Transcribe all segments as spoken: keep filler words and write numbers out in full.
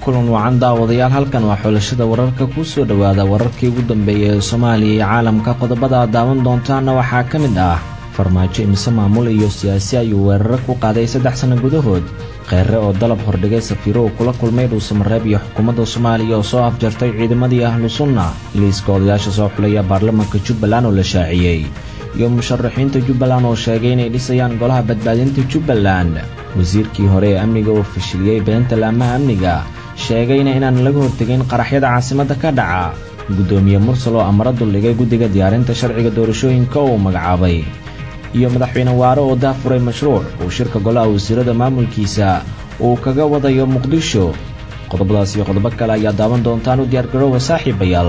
kulan wacan daawadayaal halkan waa xulashada wararka ku soo dhawaada wararkii ugu dambeeyay ee Soomaaliya iyo caalamka qodobada daawan doontaana waxaa ka mid ah farmaajo imise maamul iyo siyaasi ayuu weerar ku qaaday saddex sano gudahood qeyre oo dalab hordhigay safiiro kula kulmay Dhuusamareeb iyo xukuumadda Soomaaliya oo soo afjartay ciidamadii ahlu sunna liiska odayaasha soo xulaya baarlamaanka Jubbaland oo la shaaciyay iyo musharaxiinta Jubbaland oo sheegay inay dhisayaan golaha badbaadinta Jubbaland wasiirkii hore ee amniga oo fashiliyay beenta laamaha amniga sheegayna inaan laga hortagin qaraxyada caasimadda ka dhaca gudoomiye mursal oo amar duldhigay guddiga diyaarinta sharciga doorashooyinka oo magacaabay iyo madaxweyne waare oo daafuray mashruuc uu shirka golaha wasiirada maamulkiisa uu kaga wadayo Muqdisho qodobadaas iyo qodobo kale ayaa daawan doontaan u diyaar garoowa saaxiibayaal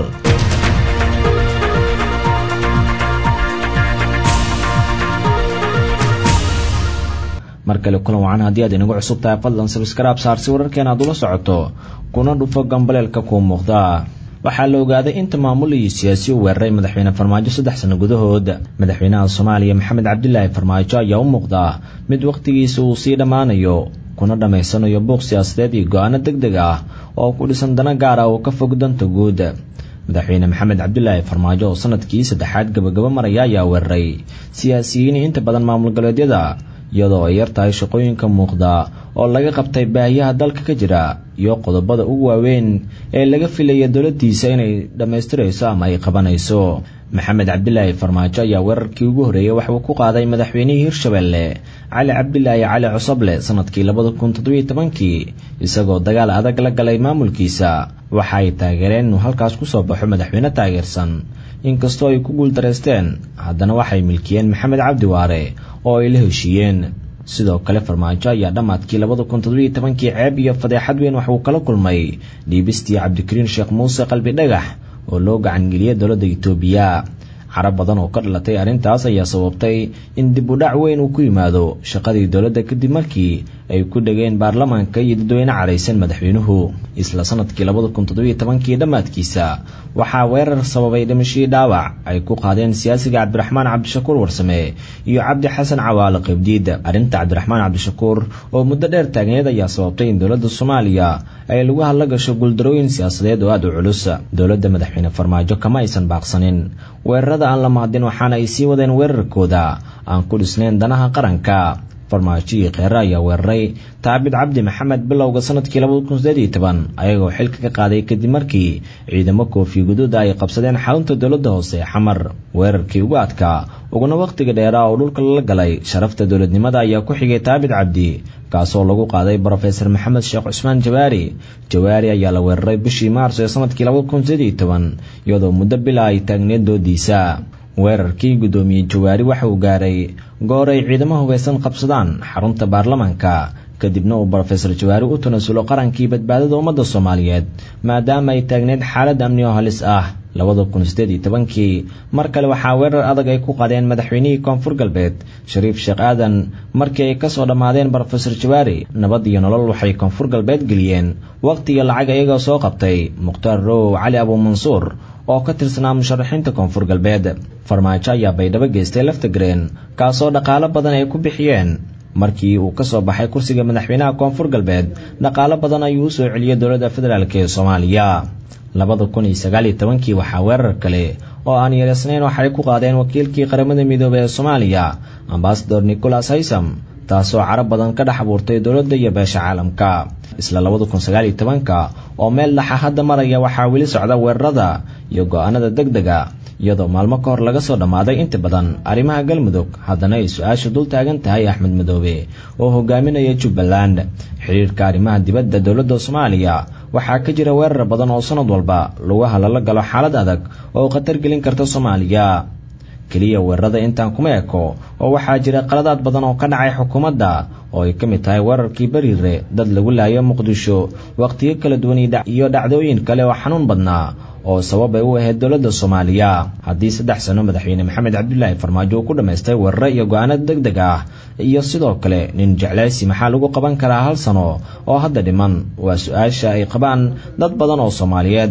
markale kulan wacan haddii aad inagu cusub tahay fadlan subscribe saar si wararkeena aad ula socoto kuna dhufo gambaleelka ku muuqda waxaa la ogaaday inta maamul iyo siyaasi uu weeraray madaxweyne Farmaajo saddex sano gudahood madaxweynaha Soomaaliya Maxamed Cabdullaahi Farmaajo ayaa u muuqda mid waqtigiisa uu sii dhamaanayo kuna dhameysanayo buuq siyaasadeed iyo go'aano degdeg ah oo ku dhisan dana gaar ah oo ka fog danta guud madaxweyne Maxamed Cabdullaahi Farmaajo oo sanadkii saddexaad gabagaba maraya ayaa weeraray siyaasiyiin inta badan maamul goboleedyada iyadoo ay yartahay shaqooyinka muuqda oo laga qabtay baahiyaha dalka ka jira iyo qodobada ugu waaweyn ee laga filayay dawladdiisa inay dhameystirayso ama ay qabanayso Maxamed Cabdullaahi Farmaajo ayaa weerarkii ugu horeeyay wax uu ku qaaday madaxweynihii Hirshabelle Cali Cabdullaahi Cali Cusable sanadkii laba kun toddoba iyo toban isagoo dagaal adag la galay maamulkiisa waxa ay taageereen inuu halkaas ku soo baxo madaxweyne taageersan inkastoo ay ku guuldareysteen haddana waxay milkiyeen Maxamed Cabdi Waare oo ay la heshiiyeen sidoo kale Farmaajo ayaa dhamaadkii laba kun toddoba iyo toban ceeb iyo fadeexad weyn wax uu kala kulmay dhiibistii Cabdikariin Sheekh Muuse Qalbi Dhagax oo loo gacan geliyay dowladda Itoobiya carab badan oo ka dhalatay arrintaas ayaa sababtay in dib u dhac weyn uu ku yimaado shaqadii dowladda kadib markii ay ku dhageen baarlamaanka iyo dadweyne careysan madaxweynuhu isla sanadkii laba kun toddoba iyo toban dhamaadkiisa waxaa weerar sababay dhimashii dhaawac ay ku qaadeen siyaasiga Cabdiraxmaan Cabdishakuur Warsame iyo Cabdi Xasan Cawaale Qibdiid arrinta Cabdiraxmaan Cabdishakuur oo muddo dheer taagneed ayaa sababtay in dowladda Soomaaliya ay lagu hadla gasho guuldarooyin siyaasadeed oo aad u culus dowladda madaxweyne Farmaajo kama aysan baaqsanin weerarada aan la mahadin waxaana ay sii wadeen weerarkooda aan ku dhisnayn danaha qaranka Farmaajo iyo Kheyre ayaa weeraray Taabid Cabdi Maxamed bilowga sanadkii laba kun siddeed iyo toban ayagoo xilka ka qaaday kadib markii ciidamo koofi guduud ay qabsadeen xarunta dowladda hoose Xamar weerarkii ugu adkaa uguna waqtiga dheeraa oo dhulka la galay sharafta dowladnimada ayaa ku xigay Taabid Cabdi kaasoo lagu qaaday Professor Maxamed Sheekh Cusmaan Jawaari Jawaari ayaa la weeraray bishii Maarso ee sanadkii laba kun siddeed iyo toban iyadoo muddo bil ay taagneed doodiisa weerarkii gudoomiye Jawaari waxa uu gaaray goor ay ciidamo hubeysan qabsadaan xarunta baarlamaanka kadibna uu Professor Jawaari u tanasulo qarankii badbaadada ummadda Soomaaliyeed maadaama ay taagneed xaalad amni oo halis ah laba kun siddeed iyo toban mar kale waxaa weerar adag ay ku qaadeen madaxweynihii Koonfur Galbeed Shariif Sheekh Aadan markii ay ka soo dhamaadeen Professor Jawaari nabad iyo nolol waxay Koonfur Galbeed geliyeen waqti iyo lacag ayaga soo qabtay Muqtaar Row Cali Abu Mansuur oo ka tirsanaa musharaxiinta Koonfur Galbeed Farmaajo ayaa baydhabo geystay lafta green kaasoo dhaqaale badan ay ku bixiyeen markii uu ka soo baxay kursiga madaxweynaha Koonfur Galbeed dhaqaale badan ayuu soo celiyay dowladda federaalka ee Soomaaliya laba kun iyo sagaal iyo toban waxaa weerar kale oo aan yareysnayn waxay ku qaadeen wakiilkii qaramada midoobay ee Soomaaliya Ambassador Nicholas Haysom taasoo carab badan ka dhex abuurtay dowladda iyo beesha caalamka isla laba kun sagaal iyo toban oo meel dhaxa hadda maraya waxaa weli socda weerarada iyo go'aanada degdega iyadoo maalmo ka hor laga soo dhamaaday inta badan arrimaha Galmudug haddana ay su'aashu dul taagan tahay Axmed Madoobe oo hogaaminaya Jubbaland xiriirka arrimaha dibadda dowladda Soomaaliya waxaa ka jira weerar badan oo sanad walba lagu halala galo xaalad adag oo khatar gelin karta Soomaaliya kaliya weerarada intaan kuma eko oo waxaa jira qaladaad badan oo ka dhacay xukuumadda oo ay ka mid tahay weerarkii Bariire dad lagu laayo Muqdisho waqtiyo kala duwan iyo dhacdooyin kale oo xanuun badnaa oo sabab ay u ahayd dowladda Soomaaliya haddii saddex sano madaxweyne Maxamed Cabdullaahi Farmaajo ku dhameystay weerar iyo go'aano degdeg ah iyo sidoo kale nin jeclaysi maxaa lagu qaban karaa hal sano oo hadda dhiman waa su'aasha ay qabaan dad badan oo Soomaaliyeed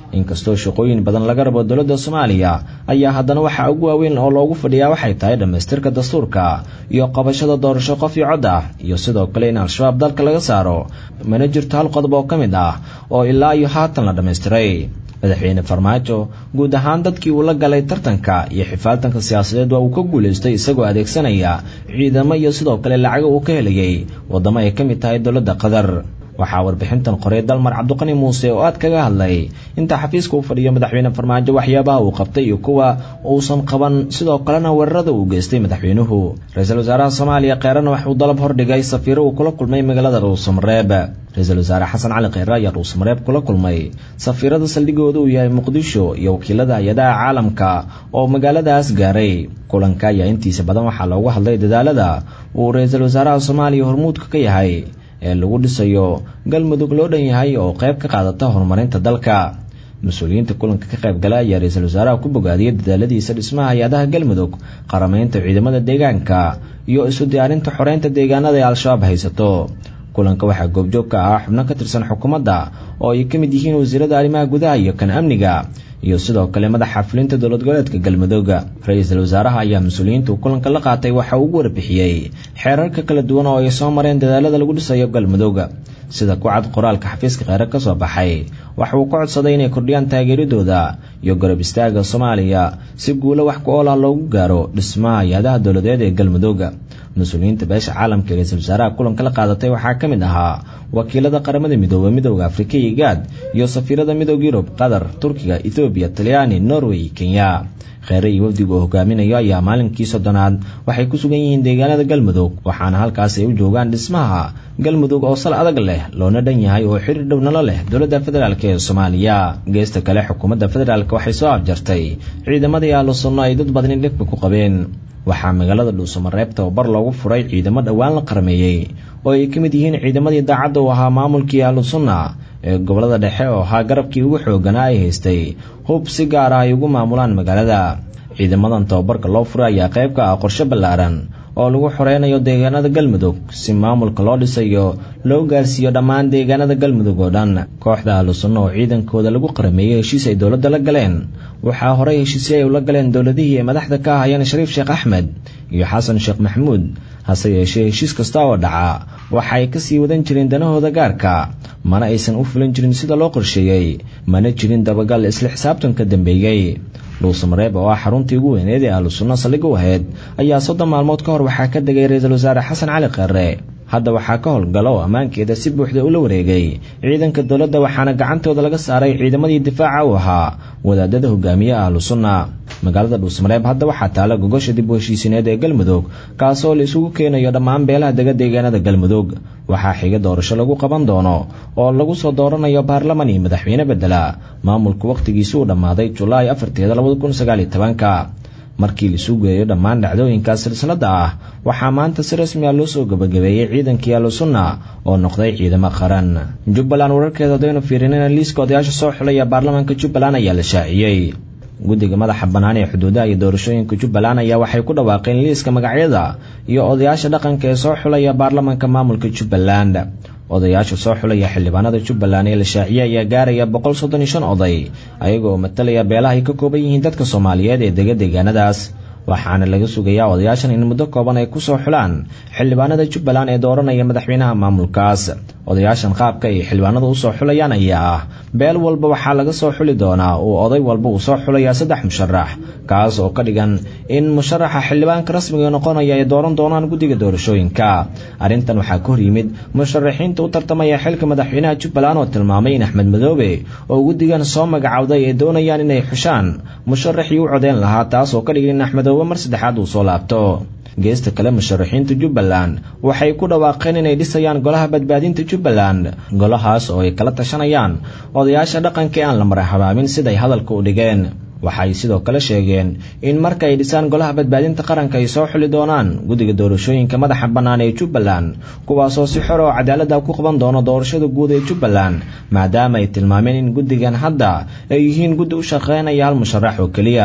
inkastoo shaqooyin badan laga rabo dowladda Soomaaliya ayaa haddana waxa ugu waaweyn oo loogu fadhiyaa waxay tahay dhamaystirka dastuurka iyo qabashada doorasho qof iyo cod ah iyo sidoo kale in al-shabaab dalka laga saaro mana jirto hal qodob oo ka mid ah oo ilaa iyo haatan la dhamaystiray madaxweyne Farmaajo guud ahaan dadkii uu la galay tartanka iyo xifaaltanka siyaasadeed waa uu ka guuleystay isagoo adeegsanaya ciidamo iyo sidoo kale lacag uu ka helayay wadamo ay ka mid tahay dowladda Qatar waxaa warbixintan qoray Dalmar Cabduqani Muuse oo aad kaga hadlay inta xafiiska uu fadhiyo madaxweyne Farmaajo waxyaabaha uu qabtay iyo kuwa uusan qaban sidoo kalena weerarada uu geystay madaxweynuhu ra'iisul wasaaraha Soomaaliya Kheyran waxa uu dalab hordhigay safiir uu kula kulmay magaalada Dhuusamareeb ra'iisul wasaare Xasan Cali Kheyre ayaa Dhuusamareeb kula kulmay safiirada saldhigooda uu yahay Muqdisho iyo wakiilada hay'adaha caalamka oo magaaladaas gaaray kulanka ayaa intiisa badan waxaa looga hadlay dadaalada uu ra'iisul wasaaraha Soomaaliya hormuudka ka yahay ee lagu dhisayo galmudug loo dhan yahay oo qayb ka qaadata horumarinta dalka mas'uuliyiinta kulanka ka qayb galay ayaa ra'iisul wasaaraha ku bogaadiyay dadaaladiisa dhismaha hay'adaha galmudug qarameynta ciidamada deegaanka iyo isu diyaarinta xoreynta deegaanada ee al-shabaab haysato kulanka waxaa goobjoog ka ah xubno ka tirsan xukuumadda oo ay ka mid yihiin wasiirada arrimaha gudaha iyo kan amniga iyo sidoo kale madaxa fulinta dowlad goboleedka galmudug ra'iisul wasaaraha ayaa mas'uuliyiinta kulanka la qaatay waxa uu warbixiyay xeerarka kala duwan oo ay soo mareen dadaalada lagu dhisayo galmudug sida ku cad qoraalka xafiiska Kheyre ka soo baxay waxa uu ku codsaday inay kordhiyaan taageeradooda iyo garab istaaga Soomaaliya si guulo wax ku ool ah loogu gaaro dhismaha hay'adaha dowladeed ee galmudug mas'uuliyiinta beesha caalamka ee ra'iisul wasaaraha kulanka la qaadatay waxaa ka mid ahaa wakiilada qaramada midoobay midowga Afrika iyo Gaad iyo safiirada midowga Yurub Qatar Turkiga Ethiopia Talyaani Norway Kenya Kheyre iyo wafdiga hogaaminayo ayaa maalinkii soddonaad waxay ku sugan yihiin deegaanada galmudug waxaana halkaas ay u joogaan dhismaha galmudug oo sal adag leh loona dhan yahay oo xiriir dhow nala leh dowladda federaalka ee Soomaaliya geesta kale xukuumadda federaalka waxay soo afjartay ciidamadii ahlu sunno ay dad badan dhibka ku qabeen waxaa magaalada Dhuusamareeb tababar loogu furay ciidamo dhawaan la qarmeeyay oo ay ka mid yihiin ciidamadii daacadda u ahaa maamulkii ahlu sunna ee gobolada dhexe oo ahaa garabkii ugu xooganaa ay haystay hub si gaar ah ay ugu maamulaan magaalada ciidamadan tababarka loo furay ayaa qayb ka ah qorshe ballaaran oo lagu xoreynayo deegaanada galmudug si maamulka loo dhisayo loo gaarsiiyo dhammaan deegaanada galmudug oo dhan kooxda ahlu sunna oo ciidankooda lagu qarameeyay heshiis ay dowladda la galeen waxaa horey heshiisyo ay ula galeen dowladihii ee madaxda ka ahayeen Shariif Sheekh Axmed iyo Xasan Sheekh Maxamuud hase yeeshee heshiis kasta oo dhaca waxay ka sii wadan jireen danahooda gaarka mana aysan u fulin jirin sida loo qorsheeyay mana jirin dabagal isla xisaabtan ka dambeeyay Dhuusamareeb oo ah xaruntii ugu weyneed ee ahlu sunna saldhig u ahayd ayaa soddon maalmood ka hor waxaa ka degay ra'iisul wasaare Xasan Cali Kheyre hadda waxaa ka howlgalo ammaankeeda si buuxda ula wareegay ciidanka dowladda waxaana gacantooda laga saaray ciidamadii difaaca u ahaa wadaadada hogaamiyaha ahlu sunna magaalada Dhuusamareeb hadda waxaa taala gogosha dib u heshiisineed ee galmudug kaasoo la isugu keenayo dhammaan beelaha dega deegaanada galmudug waxaa xiga doorasho lagu qaban doono oo lagu soo dooranayo baarlamaan iyo madaxweyne bedela maamulku waqtigiisu u dhammaaday Julaay afarteeda labada kun sagaal iyo tobanka markii la isugu geeyo dhammaan dhacdooyinkaas silsilada ah waxaa maanta si rasmi ah loo soo gabagabeeyay ciidankii ahlu sunna oo noqday ciidamo qaran Jubbaland wararkeeda dayno fiirinayna liiska odayaasha soo xulaya baarlamaanka Jubbaland ayaa la shaaciyay guddiga madaxa bannaan ee xuduudaha iyo doorashooyinka Jubbaland ayaa waxay ku dhawaaqeen liiska magacyada iyo odayaasha dhaqanka ee soo xulaya baarlamaanka maamulka Jubbaland odayaasha soo xulaya xildhibaanada Jubbaland ee la shaaciyay ayaa gaaraya boqol soddon iyo shan oday ayagoo matalaya beelaha ay ka kooban yihiin dadka Soomaaliyeed ee dega deegaanadaas waxaana laga sugayaa odayaashan in muddo kooban ay ku soo xulaan xildhibaanada Jubbaland ee dooranaya madaxweynaha maamulkaas odayaashan qaabka ay xildhibaanada u soo xulayaan ayaa ah beel walba waxaa laga soo xuli doonaa oo oday walba uu soo xulayaa saddex musharax kaas oo ka dhigan in musharaxa xildhibaanka rasmiga noqonaya ay dooran doonaan guddiga doorashooyinka arrintan waxaa ka hor yimid musharaxiinta u tartamaya xilka madaxweynaha Jubbaland oo tilmaamay in Axmed Madoobe oo guddigan soo magacawday ay doonayaan inay xushaan musharaxii u codeyn lahaa taas oo ka dhigan in Axmed mar saddexaad uu soo laabto geesta kale musharaxiinta Jubbaland waxay ku dhawaaqeen inay dhisayaan golaha badbaadinta Jubbaland golahaas oo ay kala tashanayaan odayaasha dhaqanka ee aan la marxabaabin siday hadalka u dhigeen waxay sidoo kale sheegeen in marka ay dhisaan golaha badbaadinta qaranka ay soo xuli doonaan guddiga doorashooyinka madaxa bannaan ee Jubbaland kuwaasoo si xor oo cadaalad ah ku qaban doona doorashada guud ee Jubbaland maadaama ay tilmaameen in guddigan hadda ay yihiin guddi u shaqeynaya hal musharax oo kaliya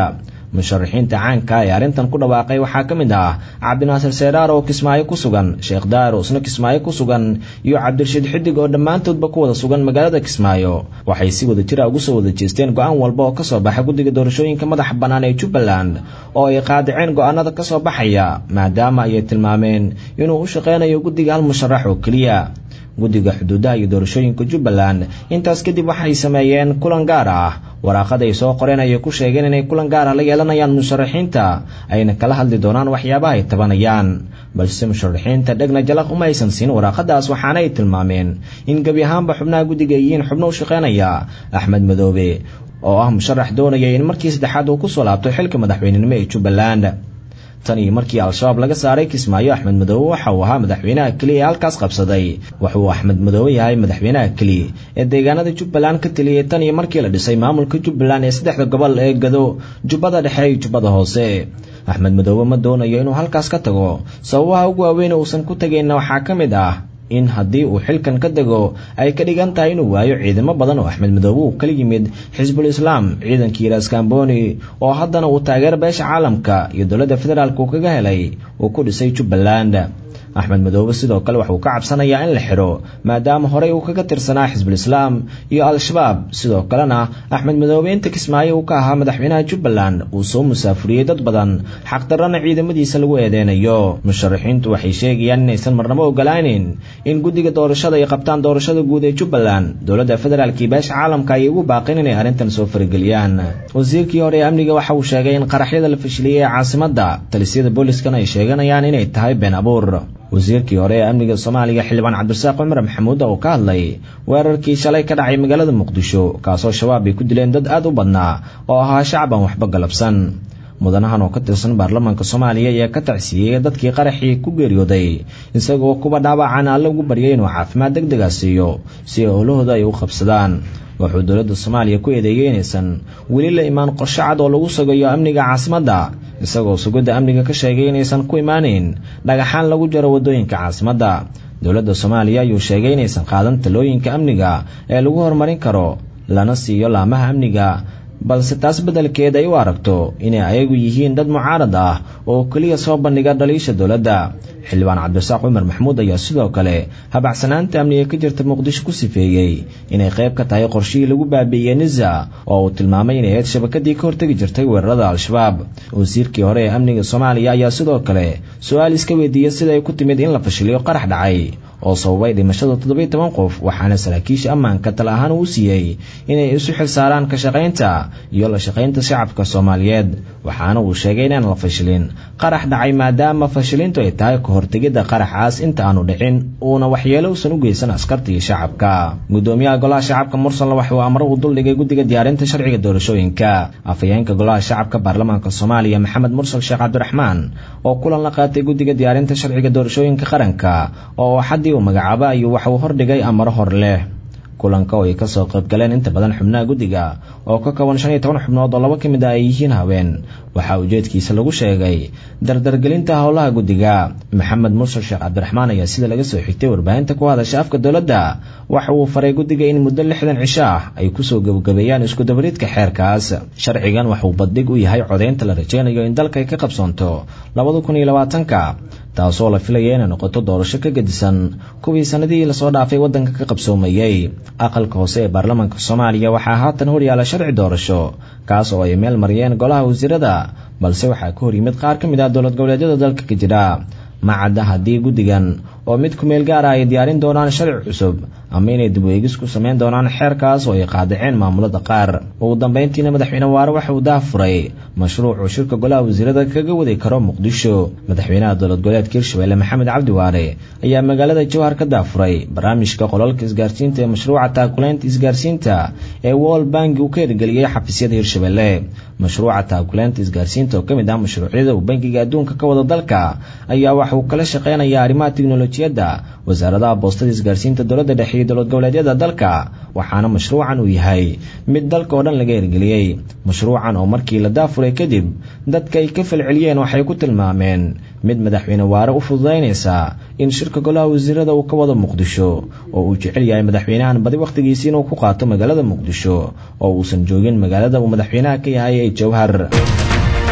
musharaxiinta caanka ee arrintan ku dhawaaqay waxaa ka mid ah cabdinaasir seeraar oo Kismaayo ku sugan, Sheekh Daar oo isna Kismaayo ku sugan, iyo Cabdirashiid Xidig oo dhammaantoodba ku wada sugan magaalada Kismaayo. Waxay si wada jir ah ugu soo wada jeesteen go'aan walba oo ka soo baxay guddiga doorashooyinka madaxa bannaan ee Jubbaland oo ay qaadaceen go'aanada ka soo baxaya maadaama ay tilmaameen inuu u shaqeynayo guddiga hal musharax oo kaliya. guddiga xuduudaha iyo doorashooyinka Jubbaland intaas kadib waxay sameeyeen kulan gaar ah, waraaqada ay soo qoreen ay ku sheegeen inay kulan gaar ah la yeelanayaan musharaxiinta ayna kala hadli doonaan waxyaabaha ay tabanayaan, balse musharaxiinta dhegna jalaq uma aysan siin waraaqadaas, waxaana ay tilmaameen in gabi ahaanba xubnaha guddiga yihiin xubno u shaqeynaya Axmed Madoobe oo ah musharax doonaya in markii saddexaad uu ku soo laabto xilka madaxweynenimo ee Jubbaland. tan iyo markii al-shabaab laga saaray Kismaayo, Axmed Madoobe waxa uu ahaa madaxweynaha kaliya halkaas qabsaday. wuxuu Axmed Madoobe yahay madaxweynaha kaliya ee deegaanada Jubbaland ka taliyay tan iyo markii la dhisay maamulka Jubbaland ee saddexda gobol ee Gado, Jubbada Dhexe iyo Jubbada Hoose. Axmed Madoobe ma doonayo inuu halkaas ka tago. Sababaha ugu waaweyn oo uusan ku tagayna waxaa ka mid ah in haddii uu xilkan ka dago ay ka dhigan tahay inuu waayo ciidamo badan oo Axmed Madoobe uu kala yimid Xisbul Islaam, ciidankii Raas Kamboni oo haddana uu taageer beesha caalamka iyo dowladda federaalka uu kaga helay uu ku dhisay Jubbaland. Axmed Madoobe sidoo kale waxa uu ka cabsanayaa in la xiro maadaama horey uu kaga tirsanaa Xisbul Islaam iyo al-shabaab. sidoo kalena Axmed Madoobe inta Kismaayo uu ka ahaa madaxweynaha Jubbaland uu soo musaafuriyay dad badan, xaq darrana ciidamadiisa lagu eedeynayo. musharaxiintu waxay sheegayaan inaysan marnabo ogolaanin in guddiga doorashada ay qabtaan doorashada guud ee Jubbaland. dowladda federaalka iyo beesha caalamka ay ugu baaqeen inay arrintan soo farageliyaan. wasiirkii hore ee amniga waxa uu sheegay in qaraxyada la fashiliyay ee caasimadda talisyada booliskana ay sheeganayaan inay tahay been abuur. wasiirkii hore ee amniga Soomaaliya xildhibaan Cabdirasaaq Cumar Maxamuud oo ka hadlay weerarkii shalay ka dhacay magaalada Muqdisho kaasoo shabaab ay ku dileen dad aad u badnaa oo ahaa shacab aan waxba galabsan. mudanahan oo ka tirsan baarlamaanka Soomaaliya ayaa ka tacsiiyay dadkii qaraxii ku geeriyooday, isagoo kuba dhaawacaan Alle ugu baryay inuu caafimaad degdeg ah siiyo si howlahooda ay u qabsadaan. wuxuu dowladda Soomaaliya ku eedeeyay inaysan weli la imaan qorshe cad oo lagu sugayo amniga caasimadda, isagoo sugidda amniga ka sheegay inaysan ku imaaneyn dhagaxaan lagu jaro wadooyinka caasimadda. dowladda Soomaaliya ayuu sheegay inaysan qaadan talooyinka amniga ee lagu horumarin karo lana siiyo laamaha amniga, balse taas beddelkeeda ay u aragto inay ayagu yihiin dad mucaarad ah oo kaliya soo bandhiga dhaliisha dowladda. xildhibaan Cabdirasaaq Cumar Maxamuud ayaa sidoo kale habacsanaanta amniga ka jirta Muqdisho ku sifeeyay inay qayb ka tahay qorshihii lagu baabi'iyay Nisa oo uu tilmaamay inay ahayd shabakadii ka hortagi jirtay weerarada al-shabaab. wasiirkii hore ee amniga Soomaaliya ayaa sidoo kale su'aal iska weydiiyay sida ay ku timid in la fashiliyo qarax dhacay oo sababay dhimashada toddoba iyo toban qof, waxaana saraakiisha ammaanka tala ahaan uu siiyey inay isu xil saaraan ka shaqaynta iyo la shaqaynta shacabka Soomaaliyeed. waxaana uu sheegay inaan la fashilin qarax dhacay maadaama fashilintu ay tahay ka hortagida qaraxaas inta aanu dhicin uuna waxyeelo uusan u geysan askarta iyo shacabka. gudoomiyaha golaha shacabka Mursal waxa uu amar u duldhigay guddiga diyaarinta sharciga doorashooyinka. afhayeenka golaha shacabka baarlamaanka Soomaaliya Maxamed Mursal Sheekh Cabdiraxmaan oo kulan la qaatay guddiga diyaarinta sharciga doorashooyinka qaranka oo xadii uu magacaabo ayuu waxa uu hordhigay amar hor leh. kulanka oo ay ka soo qayb galeen inta badan xubnaha guddiga oo ka kooban shan iyo toban xubnood oo laba ka mid ah ay yihiin haween, waxa ujeedkiisa lagu sheegay dardargelinta howlaha guddiga. Maxamed Mursal Sheekh Cabdiraxmaan ayaa sida laga soo xigtay warbaahinta ku hadasha afka dowladda waxa uu faray guddiga in muddo lixdan cisho ah ay ku soo gabagabeeyaan isku dabaridka xeerkaas. sharcigan waxa uu baddig u yahay codeynta la rajeynayo in dalka ay ka qabsoonto labada kun iyo labaatanka, taasoo la filayo inay noqoto doorasho ka gedisan kuwii sanadihii lasoo dhaafay waddanka ka qabsoomayay. aqalka hoose ee baarlamaanka Soomaaliya waxaa haatan horyaala sharci doorasho kaas oo ay meel mariyeen golaha wasiirada, balse waxaa ka hor yimid qaar ka mid ah dowlad goboleedyada dalka ka jira. ma cadda haddii guddigan oo mid ku meel gaar ah ay diyaarin doonaan sharci cusub ama inay dib u eegis ku samayn doonaan xeerkaas oo ay qaadaceen maamulada qaar. ugu dambeyntiina madaxweyne Waare waxa uu daafuray mashruuca shirka golaha wasiirada kaga wadi karo Muqdisho. madaxweynaha dowlad goboleedka Hirshabelle Maxamed Cabdi Waare ayaa magaalada Jowhar ka daafuray barnaamijka qolalka isgaarsiinta ee mashruuca taakulaynta isgaarsiinta ee World Bank uu ka hirgeliyay xafiisyada Hirshabelle. mashruuca taakulaynta isgaarsiinta oo kamid ah mashruucyada uu bangiga adduunka ka wada dalka ayaa waxa uu kala shaqeynayaa arrimaha tiknoolajiyadda, wasaaradaha boostada isgaarsiinta dowladda dhexe iyo dowlad goboleedyada dalka, waxaana mashruucan uu yahay mid dalka oo dhan laga hirgeliyey. mashruucan oo markii la daafuray kadib dadka ay ka falceliyeen waxay ku tilmaameen mid madaxweyne Waare u fududeynaysa in shirka golaha wasiirada uu ka wado Muqdisho oo uu jecel yahay madaxweynahan badi waqtigiisa inuu ku qaato magaalada Muqdisho oo uusan joogin magaalada uu madaxweynaha ka yahay ee Jowhar.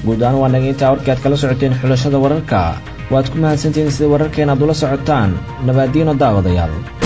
guud ahaan waa naga intaa warkii aad kala socoteen xulashada wararka waad ku mahadsantihiin sida wararkeena aad ula socotaan nabaadiino daawadayaal.